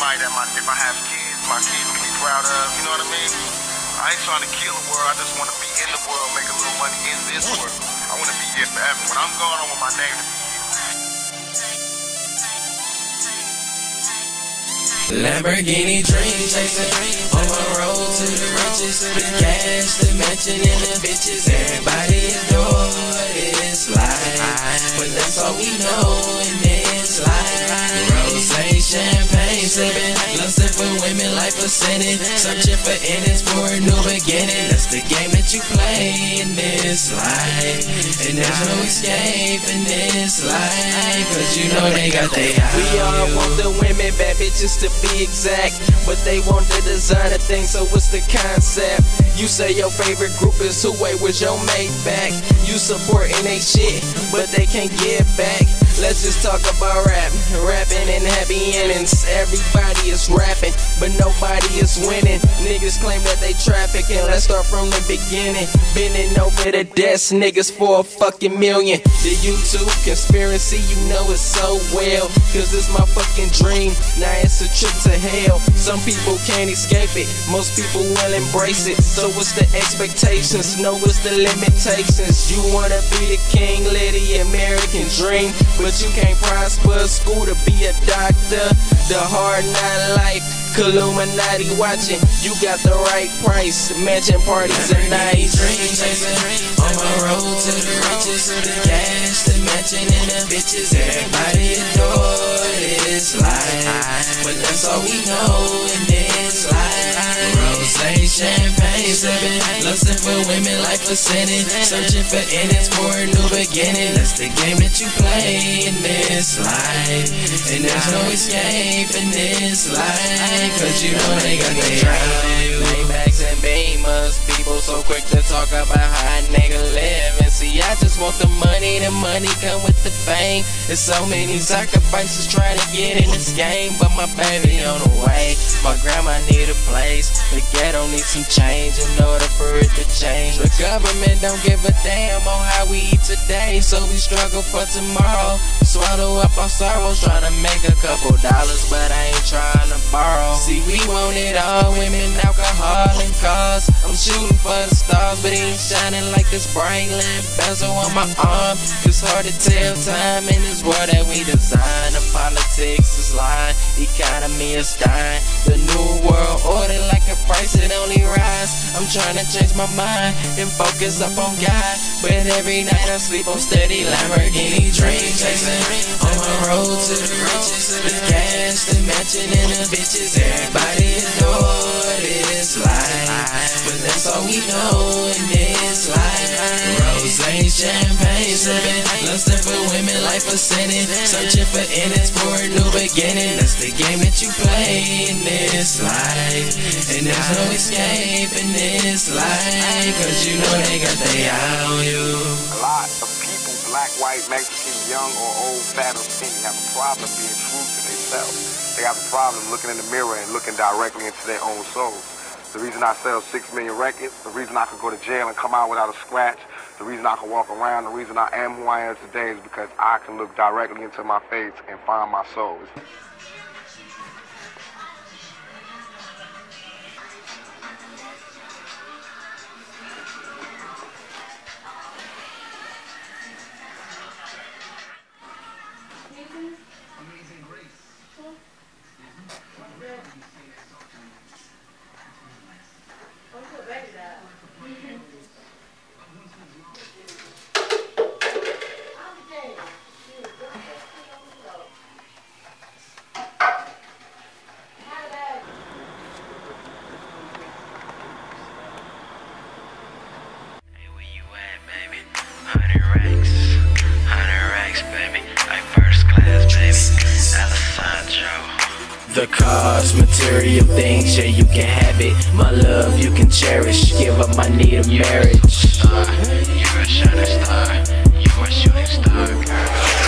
somebody that if I have kids, my kids can be proud of, you know what I mean? I ain't trying to kill the world, I just want to be in the world, make a little money in this world. I want to be here forever. When I'm gone, I want my name to be Lamborghini dream chasing, on my road to the riches, the cash, the mansion, and the bitches. Everybody adore this life, but that's all we know in this life. Rosé, champagne sipping, lusting for women like a sinning, searching for endings for a new beginning. That's the game that you play in this life, and there's no escape in this life, cause you know they got their eyes. We all want the women, bad bitches to be exact, but they want the designer thing, so what's the concept? You say your favorite group is who, wait, was your mate back? You supporting they shit, but they can't give back. Let's just talk about rapping and happy endings. Everybody is rapping, but nobody is winning. Niggas claim that they trafficking, let's start from the beginning. Bending over the desk, niggas for a fucking million. The YouTube conspiracy, you know it so well, cause it's my fucking dream, now it's a trip to hell. Some people can't escape it, most people will embrace it. So what's the expectations, know what's the limitations. You wanna be the king, live the American dream, but you can't prosper, school to be a doctor. The hard knock life, Illuminati watching, you got the right price, mansion parties and nights. Dream chasing, on my road to the riches, the cash, the mansion, and the bitches. Everybody adore this life, but that's all we know in this life. Rosé, champagne sipping, lusting for women like a sinning, searching for endings for a new beginning. That's the game that you play in this life, and there's no escape in this life, cause you know they got their eyes. Maybachs and Beamers, people so quick to talk about how a nigga live. And see, I just want the money come with the fame. There's so many sacrifices trying to get in this game, but my baby on the way. My grandma need a place, the ghetto needs some change in order for it to change. The government don't give a damn on how we eat today, so we struggle for tomorrow. Swallow up our sorrows, trying to make a couple dollars, but I ain't trying to borrow. See, we want it all, women, alcohol, and cars. I'm shooting for the stars, but it ain't shining like this bright lamp bezel on my arm. It's hard to tell time in this world that we design. The politics is lying, economy is dying. The new world order like a price, it only rise. I'm trying to change my mind and focus up on God, but every night I sleep on steady Lamborghini dream chasing, on my road to the riches, the cash, the mansion, and the bitches. Everybody adore this life, but that's all we know in this life. Rosé, champagne sipping, lusting for women like a sinning, searching for endings for a new beginning. That's the game that you play in this life, and there's no escape in this life, cause you know they got their eye on you. A lot of people, black, white, Mexican, young or old, fat or skinny, have a problem being true to themselves. They have a problem looking in the mirror and looking directly into their own souls. The reason I sell 6 million records, the reason I could go to jail and come out without a scratch, the reason I can walk around, the reason I am who I am today is because I can look directly into my face and find my soul. Amazing Grace. The cars, material things, yeah, you can have it. My love, you can cherish. Give up my need of marriage. You're a shining star. You're a shooting star, girl.